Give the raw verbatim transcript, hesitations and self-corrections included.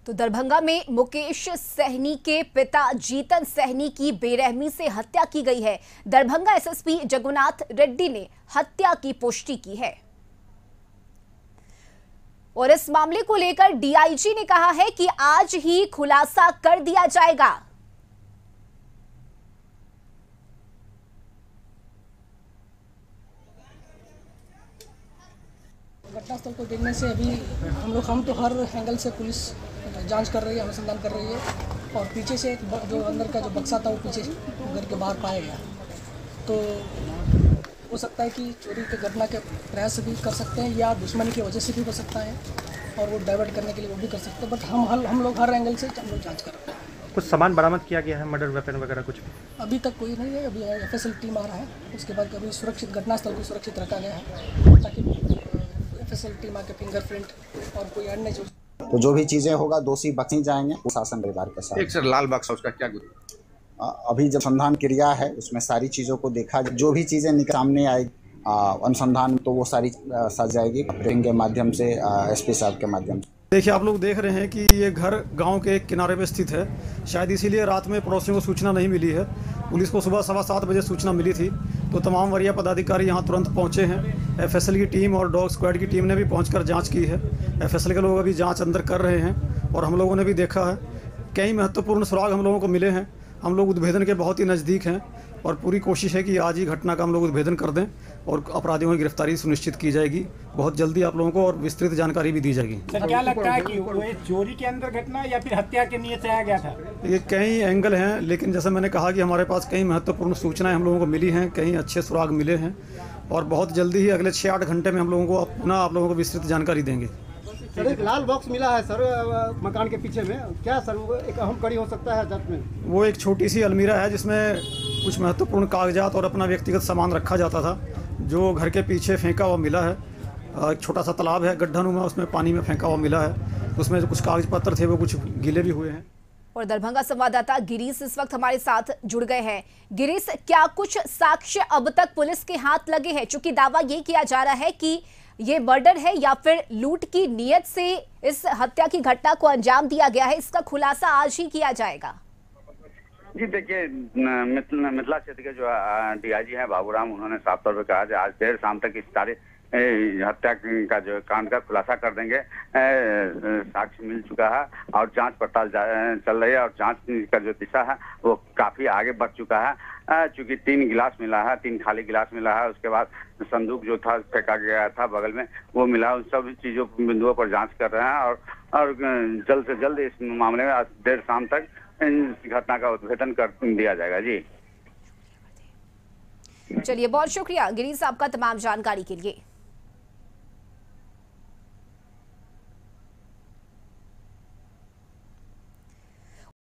तो दरभंगा में मुकेश सहनी के पिता जीतन सहनी की बेरहमी से हत्या की गई है। दरभंगा एसएसपी जगन्नाथ रेड्डी ने हत्या की पुष्टि की है और इस मामले को लेकर डीआईजी ने कहा है कि आज ही खुलासा कर दिया जाएगा। घटनास्थल को देखने से अभी हम लोग हम तो हर एंगल से पुलिस जांच कर रही है, अनुसंधान कर रही है और पीछे से एक जो अंदर का जो बक्सा था वो पीछे घर के बाहर पाया गया। तो हो सकता है कि चोरी की घटना के प्रयास भी कर सकते हैं या दुश्मनी की वजह से भी हो सकता है और वो डाइवर्ट करने के लिए वो भी कर सकते हैं। बट हम हल हम लोग हर एंगल से हम लोग जाँच कर रहे हैं। कुछ सामान बरामद किया गया है, मर्डर वेपन वगैरह कुछ? अभी तक कोई नहीं है। अभी एफएसएल टीम आ रहा है, उसके बाद अभी सुरक्षित घटनास्थल को सुरक्षित रखा गया है ताकि एफएसएल टीम आके फिंगरप्रिंट और कोई अन्य जो तो जो भी चीजें होगा दोषी बख्शी जाएंगे शासन परिवार के साथ। एक सर लाल बक्स उसका क्या गुण? अभी जब अनुसंधान क्रिया है उसमें सारी चीजों को देखा, जो भी चीजें सामने आएगी अनुसंधान तो वो सारी सज जाएगी के माध्यम से, एसपी साहब के माध्यम से। देखिए, आप लोग देख रहे हैं कि ये घर गांव के एक किनारे पे स्थित है। शायद इसीलिए रात में पड़ोसियों को सूचना नहीं मिली है। पुलिस को सुबह सवा सात बजे सूचना मिली थी तो तमाम वरीय पदाधिकारी यहां तुरंत पहुंचे हैं। एफएसएल की टीम और डॉग स्क्वाड की टीम ने भी पहुंचकर जांच की है। एफएसएल के लोग अभी जांच अंदर कर रहे हैं और हम लोगों ने भी देखा है कई महत्वपूर्ण सुराग हम लोगों को मिले हैं। हम लोग उद्भेदन के बहुत ही नज़दीक हैं और पूरी कोशिश है कि आज ही घटना का हम लोग उद्भेदन कर दें और अपराधियों की गिरफ्तारी सुनिश्चित की जाएगी। बहुत जल्दी आप लोगों को और विस्तृत जानकारी भी दी जाएगी। सर, क्या लगता है कि वो चोरी के अंदर घटना या फिर हत्या के नियत से आया गया था? ये कई एंगल हैं, लेकिन जैसे मैंने कहा कि हमारे पास कई महत्वपूर्ण सूचनाएं हम लोगों को मिली हैं, कई अच्छे सुराग मिले हैं और बहुत जल्दी ही अगले छः आठ घंटे में हम लोगों को पुनः आप लोगों को विस्तृत जानकारी देंगे। सर, एक लाल बॉक्स मिला है सर मकान के पीछे में, क्या सर वो एक अहम कड़ी हो सकता है जांच में? वो एक छोटी सी अलमीरा है जिसमें कुछ महत्वपूर्ण कागजात और अपना व्यक्तिगत सामान रखा जाता था, जो घर के पीछे फेंका हुआ मिला है। एक छोटा सा तालाब है गड्ढा नुमा, उसमें पानी में फेंका हुआ मिला है। उसमें जो कुछ कागज पत्र थे वो कुछ गीले भी हुए हैं। और दरभंगा संवाददाता गिरीश इस वक्त हमारे साथ जुड़ गए हैं। गिरीश, क्या कुछ साक्ष्य अब तक पुलिस के हाथ लगे हैं? चूंकि दावा ये किया जा रहा है कि ये मर्डर है या फिर लूट की नीयत से इस हत्या की घटना को अंजाम दिया गया है, इसका खुलासा आज ही किया जाएगा। जी देखिए, मिथिला क्षेत्र के जो डीआईजी हैं बाबूराम, उन्होंने साफ तौर पर कहा कि आज देर शाम तक इस सारे हत्या का जो कांड का खुलासा कर देंगे। साक्ष्य मिल चुका है और जांच पड़ताल चल रही है और जांच का जो दिशा है वो काफी आगे बढ़ चुका है। चूंकि तीन गिलास मिला है, तीन खाली गिलास मिला है, उसके बाद संदूक जो था फेंका गया था बगल में वो मिला। उन सब चीजों बिंदुओं पर जांच कर रहे हैं और और जल्द से जल्द इस मामले में आज देर शाम तक इस घटना का उद्भेदन कर दिया जाएगा। जी चलिए, बहुत शुक्रिया गिरीश आपका तमाम जानकारी के लिए।